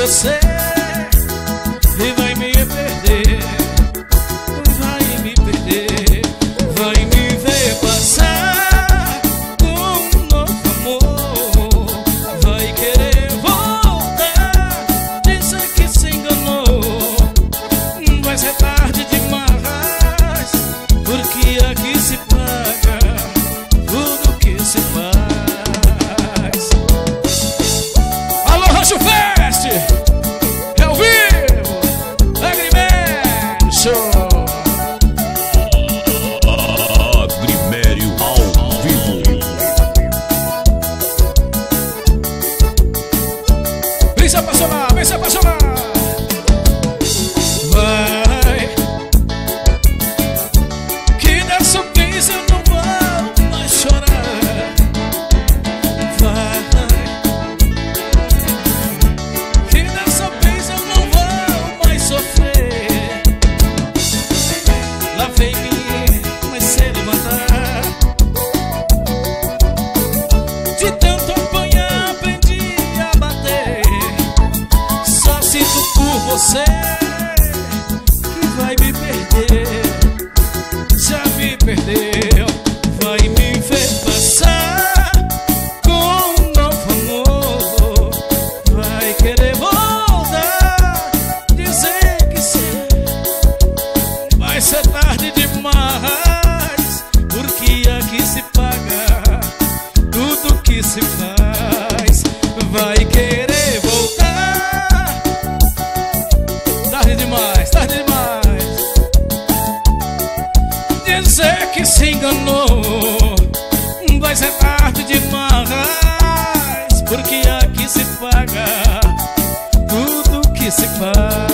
você e vai me perder, vai me perder, vai me ver passar com um novo amor, vai querer voltar, dizer que se enganou. Vai ser tarde demais, porque aqui se paga tudo que se faz. Alô, Rancho Fest, é ao vivo, Agrimério Show. Agrimério ao vivo. Vem se apaixonar, vem se apaixonar. Vai, que dessa vez eu não vou mais chorar. Vai, que dessa vez eu não vou mais sofrer. Lá vem mim, mas sem levantar. De tanto apanhar aprendi a bater. Só sinto por você que vai me perder. Já me perdeu, vai me ver passar com um novo amor, vai querer voltar, dizer que sim. Vai ser tarde demais, porque aqui se paga tudo que se faz. Vai querer voltar, tarde demais, tarde demais, dizer que se enganou. Vai ser tarde demais, porque aqui se paga tudo que se faz.